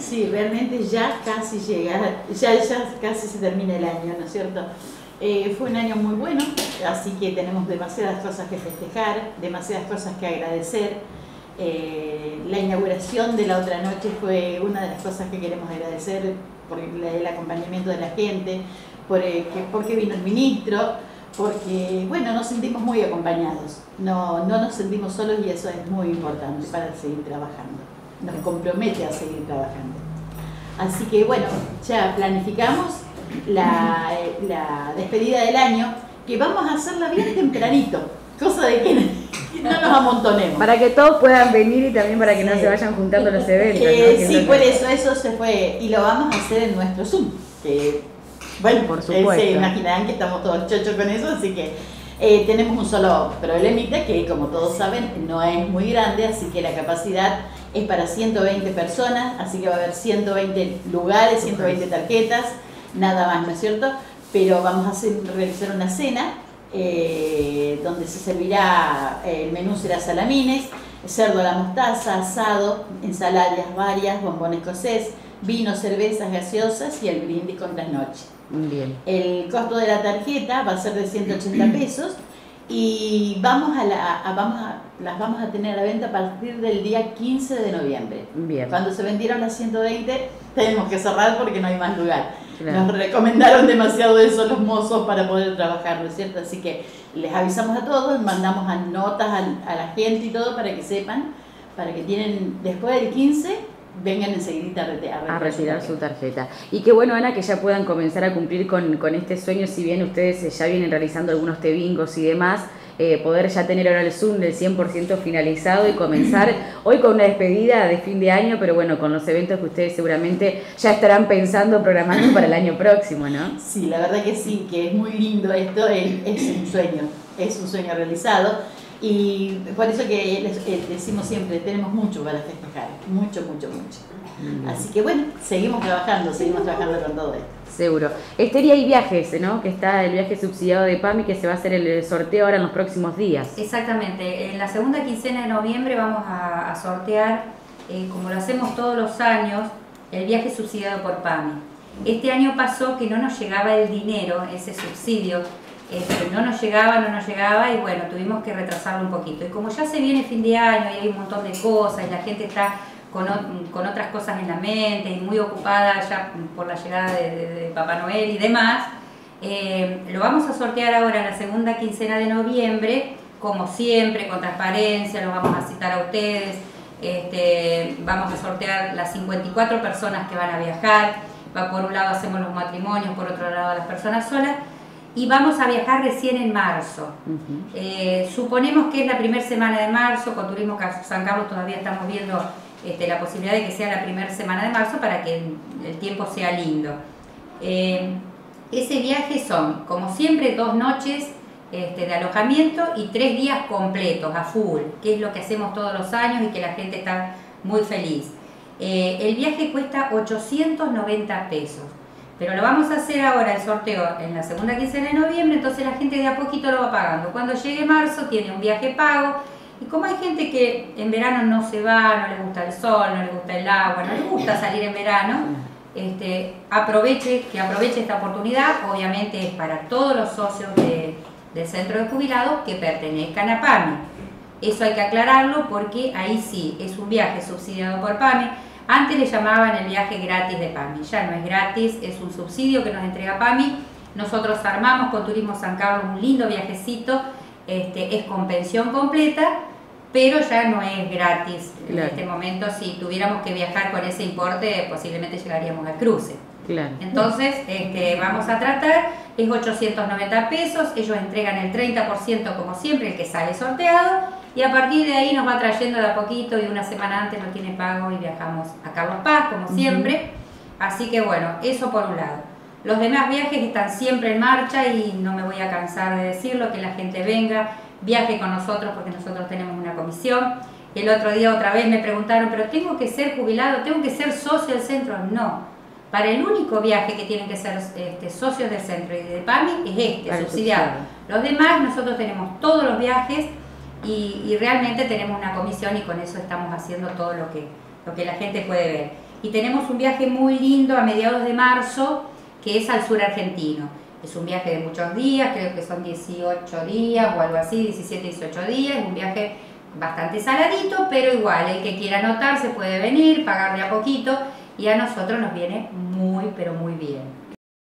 Sí, realmente ya casi llega, ya casi se termina el año, ¿no es cierto? Fue un año muy bueno, así que tenemos demasiadas cosas que festejar, demasiadas cosas que agradecer. La inauguración de la otra noche fue una de las cosas que queremos agradecer por el acompañamiento de la gente, porque vino el ministro, porque bueno, nos sentimos muy acompañados, no nos sentimos solos y eso es muy importante para seguir trabajando, nos compromete a seguir trabajando. Así que bueno, ya planificamos la despedida del año, que vamos a hacerla bien tempranito, cosa de que no nos amontonemos. Para que todos puedan venir y también para que no se vayan juntando los eventos. ¿No? Sí, por eso se fue, y lo vamos a hacer en nuestro Zoom, que bueno, por supuesto. Se imaginarán que estamos todos chochos con eso, así que tenemos un solo problemita que, como todos saben, no es muy grande, así que la capacidad es para 120 personas, así que va a haber 120 lugares, 120 tarjetas, nada más, ¿no es cierto? Pero vamos a realizar una cena donde se servirá, el menú será salamines, cerdo a la mostaza, asado, ensaladas varias, bombón escocés, vino, cervezas, gaseosas y el brindis con trasnoche. Bien. El costo de la tarjeta va a ser de 180 pesos y las vamos a tener a la venta a partir del día 15 de noviembre. Bien. Cuando se vendieron las 120 tenemos que cerrar porque no hay más lugar. Claro. Nos recomendaron demasiado eso los mozos para poder trabajar, ¿no es cierto? Así que les avisamos a todos, mandamos notas a la gente y todo para que sepan, para que tienen después del 15 vengan enseguida a retirar su tarjeta. Y qué bueno, Ana, que ya puedan comenzar a cumplir con este sueño, si bien ustedes ya vienen realizando algunos bingos y demás, poder ya tener ahora el Zoom del 100% finalizado y comenzar hoy con una despedida de fin de año, pero bueno, con los eventos que ustedes seguramente ya estarán pensando, programando para el año próximo, ¿no? Sí, la verdad que sí, que es muy lindo esto, es un sueño realizado. Y por eso que decimos siempre, tenemos mucho para festejar, mucho. Así que bueno, seguimos trabajando con todo esto. Seguro. Esther, y hay viajes, ¿no? Que está el viaje subsidiado de PAMI, que se va a hacer el sorteo ahora en los próximos días. Exactamente. En la segunda quincena de noviembre vamos a sortear, como lo hacemos todos los años, el viaje subsidiado por PAMI. Este año pasó que no nos llegaba el dinero, ese subsidio, no nos llegaba y bueno, tuvimos que retrasarlo un poquito. Y como ya se viene fin de año y hay un montón de cosas y la gente está con otras cosas en la mente y muy ocupada ya por la llegada de Papá Noel y demás, lo vamos a sortear ahora en la segunda quincena de noviembre, como siempre, con transparencia, los vamos a citar a ustedes, vamos a sortear las 54 personas que van a viajar, por un lado hacemos los matrimonios, por otro lado las personas solas, y vamos a viajar recién en marzo. Suponemos que es la primera semana de marzo, con Turismo San Carlos todavía estamos viendo la posibilidad de que sea la primera semana de marzo para que el tiempo sea lindo. Ese viaje son, como siempre, 2 noches de alojamiento y 3 días completos, a full, que es lo que hacemos todos los años y que la gente está muy feliz. El viaje cuesta 890 pesos. Pero lo vamos a hacer ahora, el sorteo, en la segunda quincena de noviembre, entonces la gente de a poquito lo va pagando. Cuando llegue marzo tiene un viaje pago, y como hay gente que en verano no se va, no le gusta el sol, no le gusta el agua, no le gusta salir en verano, que aproveche esta oportunidad. Obviamente es para todos los socios del centro de jubilados que pertenezcan a PAMI. Eso hay que aclararlo porque ahí sí, es un viaje subsidiado por PAMI. Antes le llamaban el viaje gratis de PAMI, ya no es gratis, es un subsidio que nos entrega PAMI. Nosotros armamos con Turismo San Carlos un lindo viajecito, es con pensión completa, pero ya no es gratis. Claro. En este momento, si tuviéramos que viajar con ese importe, posiblemente llegaríamos al cruce. Claro. Entonces, vamos a tratar, es 890 pesos, ellos entregan el 30% como siempre, el que sale sorteado, y a partir de ahí nos va trayendo de a poquito y una semana antes no tiene pago y viajamos a Carlos Paz, como siempre. Así que bueno, eso por un lado. Los demás viajes están siempre en marcha y no me voy a cansar de decirlo, que la gente venga, viaje con nosotros porque nosotros tenemos una comisión. El otro día otra vez me preguntaron, ¿pero tengo que ser jubilado? ¿Tengo que ser socio del centro? No. Para el único viaje que tienen que ser socios del centro y de PAMI es subsidiado. Los demás, nosotros tenemos todos los viajes y realmente tenemos una comisión y con eso estamos haciendo todo lo que la gente puede ver. y tenemos un viaje muy lindo a mediados de marzo, que es al sur argentino. Es un viaje de muchos días, creo que son 18 días o algo así, 17, 18 días, es un viaje bastante saladito, pero igual, el que quiera anotarse puede venir, pagar de a poquito, y a nosotros nos viene muy, pero muy bien.